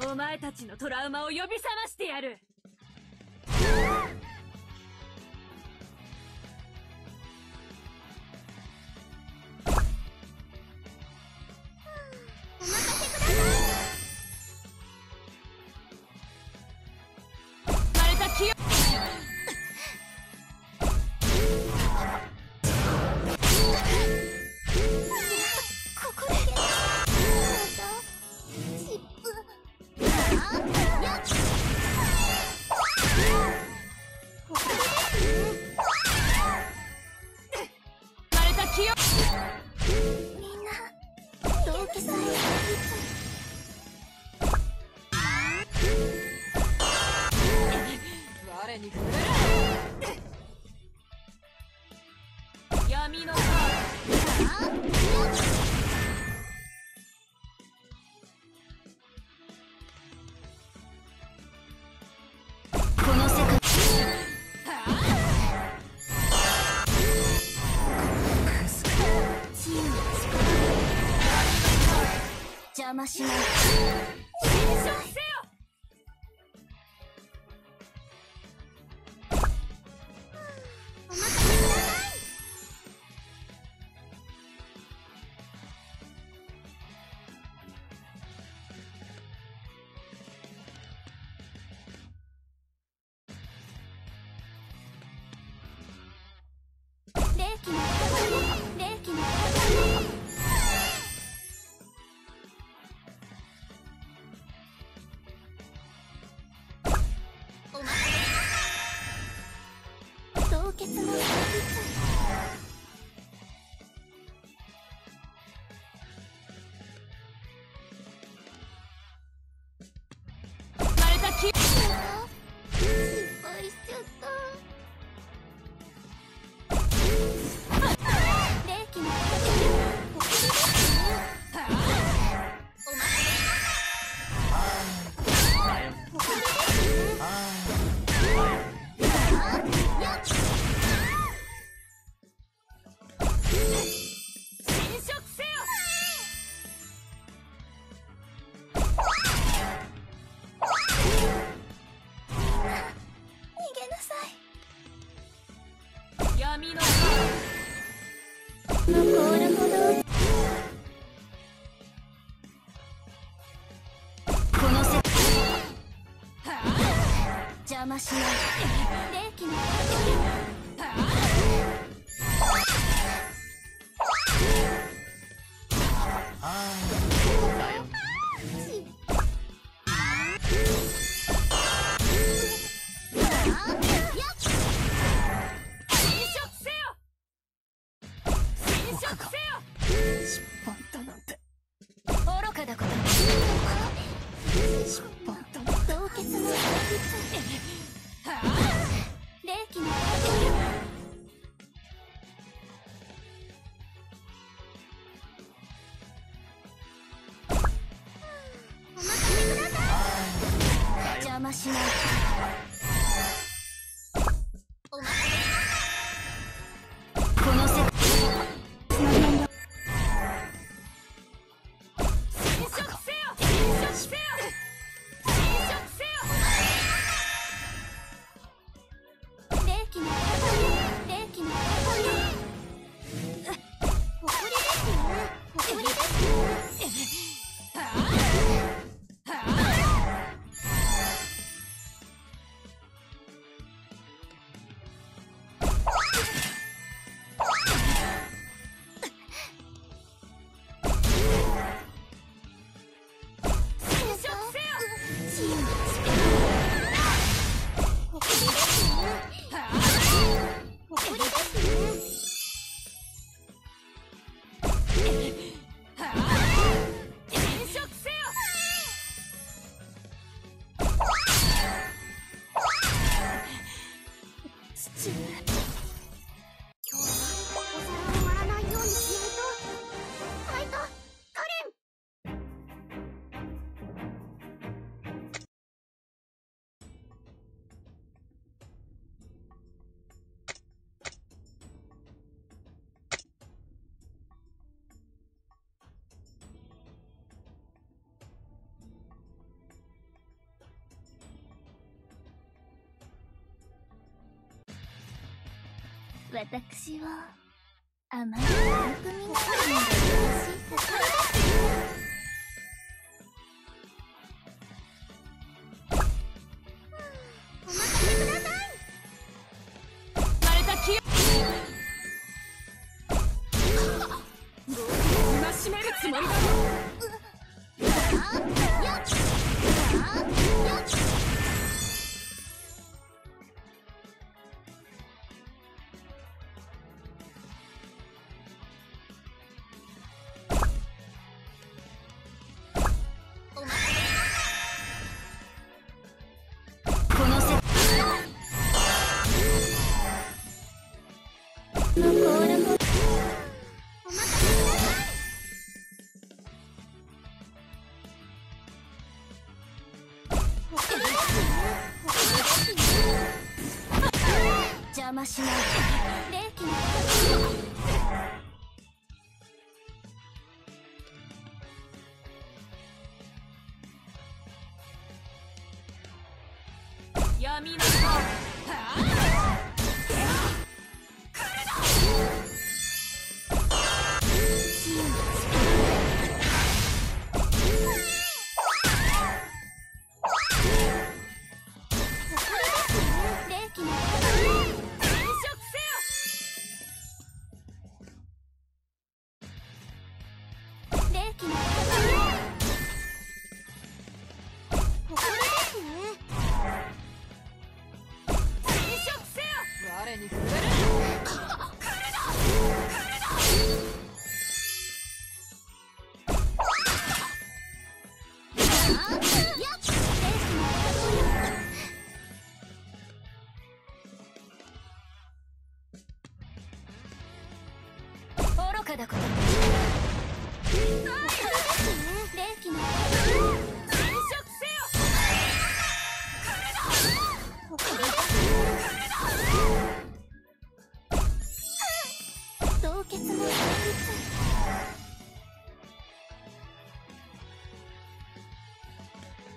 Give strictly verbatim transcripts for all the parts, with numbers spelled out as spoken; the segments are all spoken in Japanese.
お前たちのトラウマを呼び覚ましてやる。 お任せください。 慣れた気をここでチップ。 慣れた気をみんなどうけさえ我に触れる。闇のカーこの世界自由の力邪魔しない。 戦勝せよ。 お任せください。霊気の霊気のお任せ凍結の慣れた気。 失敗しちゃった。霊気のここでお任侵食せよ。 逃げなさい。 闇の残るほどこの世界邪魔しない。霊気の侵食せよ。侵食せよ。 失敗だなんて愚かだことに失敗だ。凍結の霊気のお任せください。邪魔しない。お任せこの世界侵食せよ。侵食せよ。侵食せよ。 霊気の霊気の誇りですね。誇りですね。 私はあまり悪く見ないのがよろしいところお任せください。 生まれた気を今しめるつもりだろ。この世の甲羅をお任せください。邪魔しないで。霊気の闇の顔。我に触れる。 愚かだこと。霊気の凍結の旋律。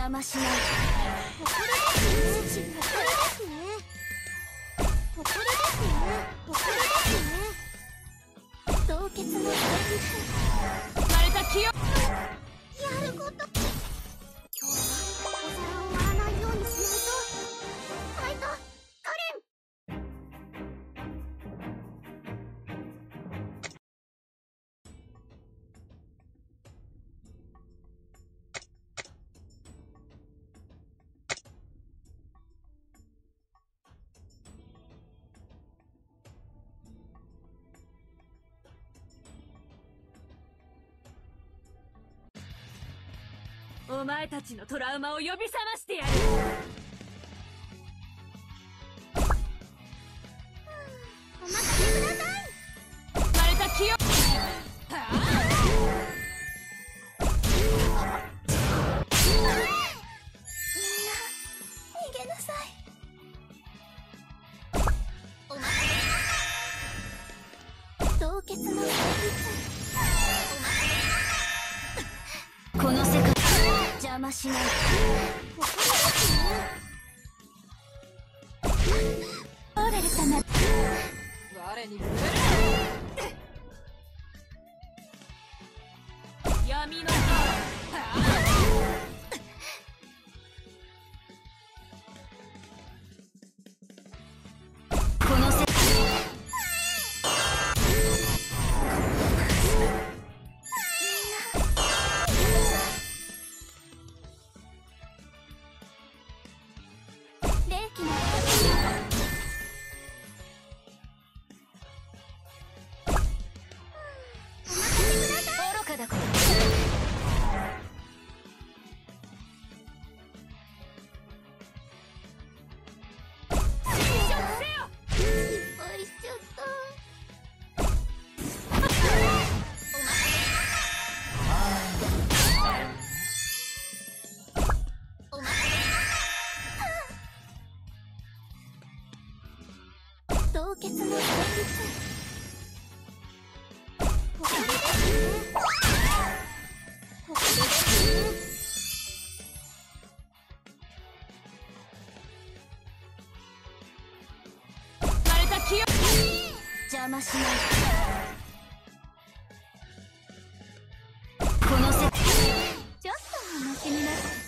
邪魔しない。ここですね。ここですね。ここですね。凍結の対立。 生まれた気をやること。今日はお皿を割らないようにしないと。ファイト、カレン。 お前たちのトラウマを呼び覚ましてやる。 お任せください。 生まれた気をみんな逃げなさい。お任せ。凍結の対立。この世界邪魔しない。ここですね。オーレル様。 我に触れる。闇のこの世界霊気の愚かだこと。 侵食せよ。 失敗しちゃった。お任せ。凍結の対立。ここですね。ここですね。 生まれた気を邪魔しない。この世界ちょっとお待ちになってね。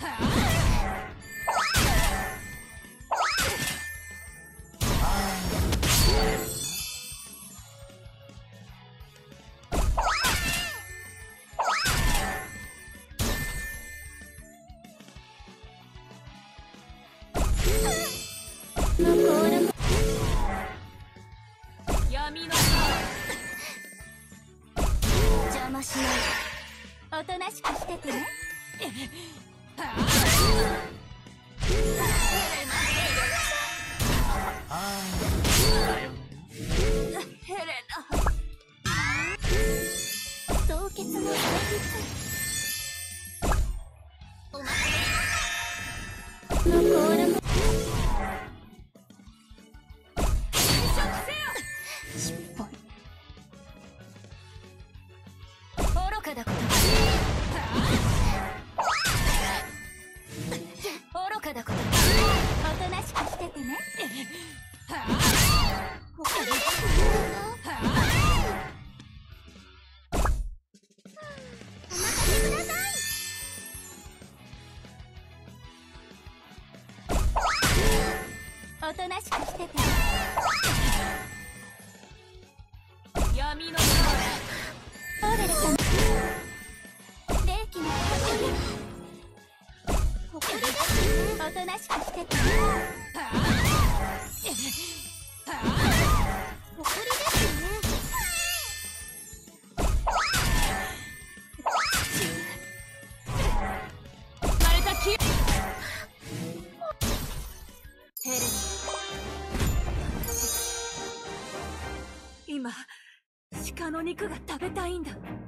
残る闇の邪魔しない。おとなしくしててね。 ヘレナ。 凍結の対立。お任せ。残る失敗。愚かだこと。愚かだこと。おとなしくしててね。ここですね。お任せください。おとなしくしててね。 闇のオーレル様。霊気のここですね。おとなしくしててね。ここですね。 生まれた気ヘレナ。 今鹿の肉が食べたいんだ。